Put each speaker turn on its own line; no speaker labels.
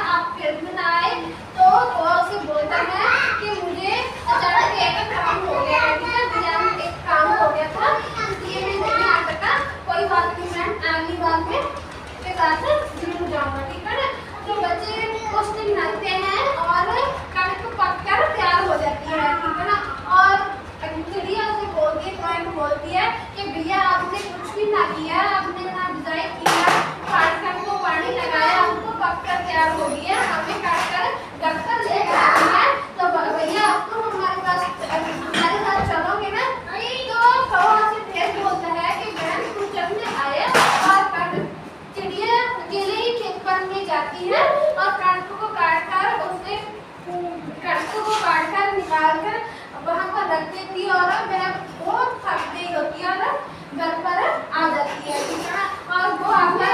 आप फिर भी ना आए, तो वो उसे बोलता है कि मुझे अचानक एक काम हो गया है, ठीक है, अचानक एक काम हो गया था इसलिए मैं नहीं आ सका। कोई बात नहीं मैम, अगली बार में के साथ जरूर जाऊंगा, ठीक है ना। तो बच्चे कुछ दिन नहाते हैं और कणक पककर तैयार हो जाती है, ठीक है ना। और चिड़िया उसे बोलती है, ड्राइंग बोलती है कि भैया आपने कुछ भी ना किया, आपने ना बिजाई किया, काटकर को पानी लगाया, हमको पककर तैयार हो गया, हमें काटकर घर पर लेकर आनी है। तो भैया अब तो हमारे साथ चलोगे ना। तो कौवा से फिर बोलता है कि बहन तू चलने आया, और चिड़िया अकेले ही खेत पर में जाती है और कणक को काटकर उसने कणक को काटकर निकालकर वहाँ पर रख देती है और वह बहुत थक गई होती है और घर पर आ जाती है, ठीक है। और वो आकर